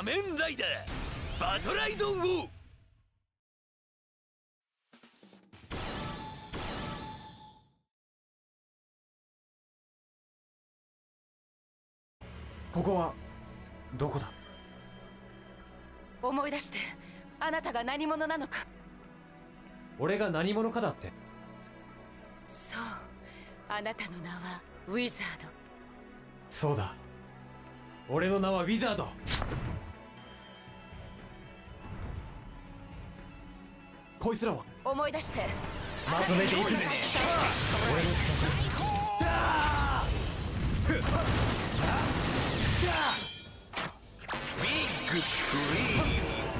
仮面ライダーバトライドンを。 ここはどこだ？ 思い出して、あなたが何者なのか。 俺が何者かだって？ そう、あなたの名はウィザード。 そうだ、俺の名はウィザード。こいつらは思い出して。 まとめていくぜ。俺のビッグフリーズ。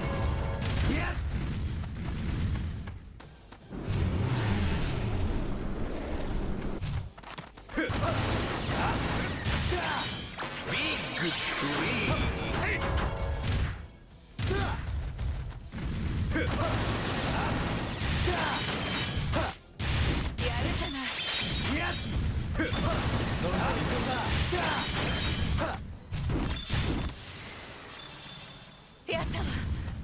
ビッグフリーズ。 やるじゃない。やったわ。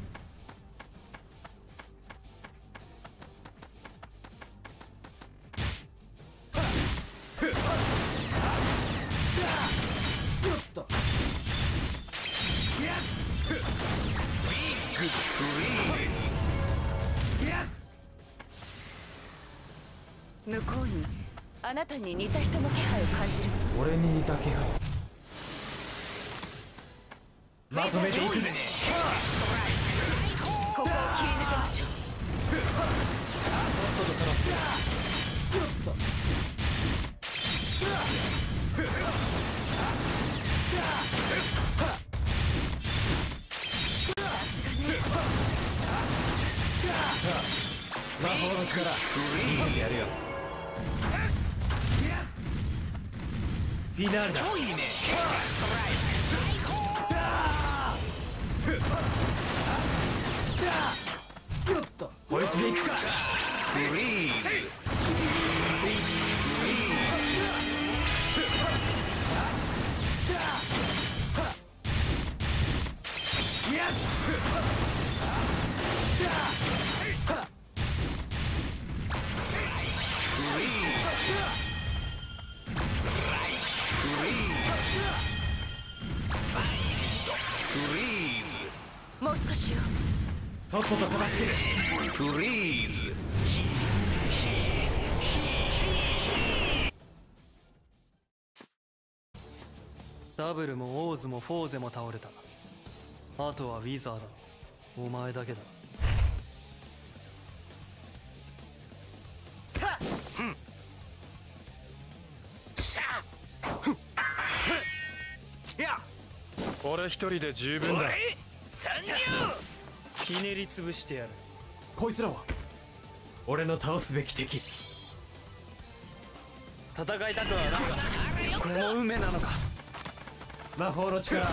向こうにあなたに似た人の気配を感じる。 俺に似た気配。まとめていくぜ。 ここを切り抜けましょう。さすがね。 魔法の力見せてやるよ。フィナーレだ。こいつでいくか。 フリーズ。 もう少しよ。 とっとと片付ける。 フリーズ。 ダブルもオーズもフォーゼも倒れた。あとはウィザード、お前だけだ。 俺一人で十分だ。 参上。 ひねり潰してやる。 こいつらは俺の倒すべき敵。 戦いたくはないが、これも運命なのか。 魔法の力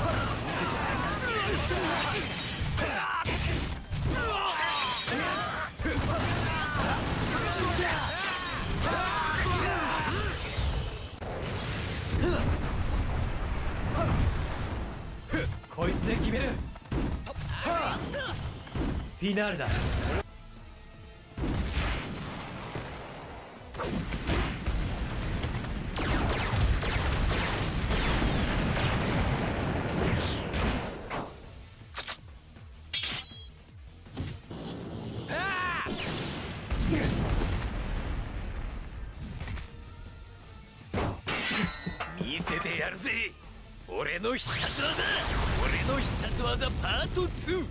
こいつで決める。フィナーレだ。 見せてやるぜ。俺の必殺技。俺の必殺技パート2。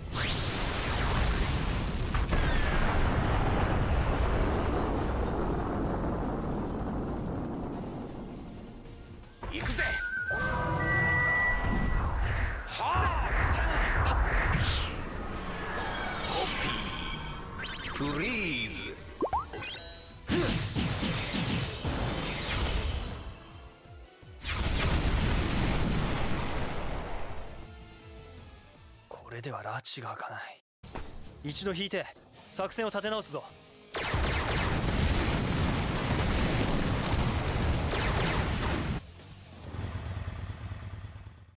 行くぜ。コピー。フリーズ。 これでは拉致が開かない。一度引いて作戦を立て直すぞ。